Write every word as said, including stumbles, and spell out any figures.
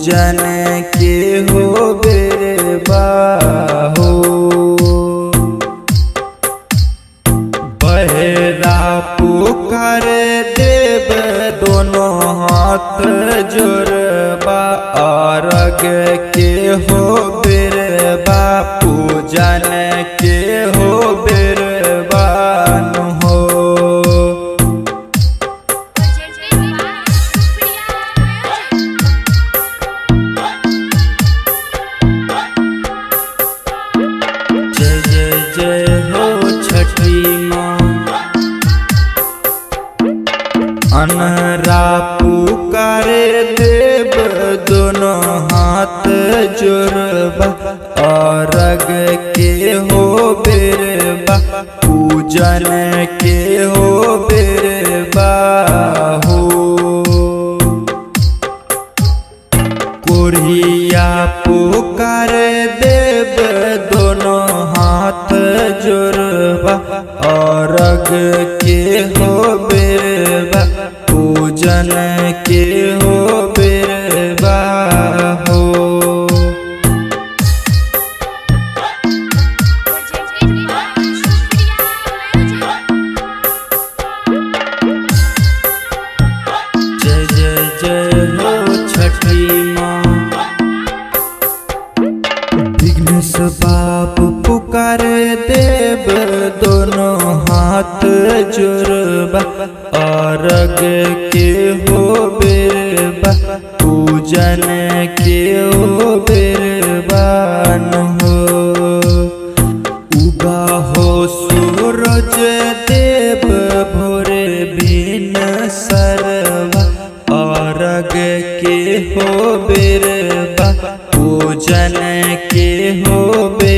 पूजन के हो बेरबा हो। बहरा पुकार देव दोनों हाथ जोड़बा अर्घ के हो बेरबा पूजन के हो बेरबा हो। जय जय जय हो छठी माँ। अनहरा पुकारे देव दोनों हाथ जोड़बा अर्घ के हो बेरबा पूजन के हो बेरबा हो। कोढ़िया पुकार देव दोनों हाथ जोड़बा अर्घ के हो बेरबा पूजन के हो बेरबा हो। जय जय जय हो छठी माँ। विघ्नेश बाप पुकार देव दोनों हाथ जोड़बा अर्घ के हो बेरबा पूजन के हो बेरबा हो। उगा हो सूरज देव भोरे बिन सरवा अर्घ के हो बेरबा पूजन के हो बेरबा।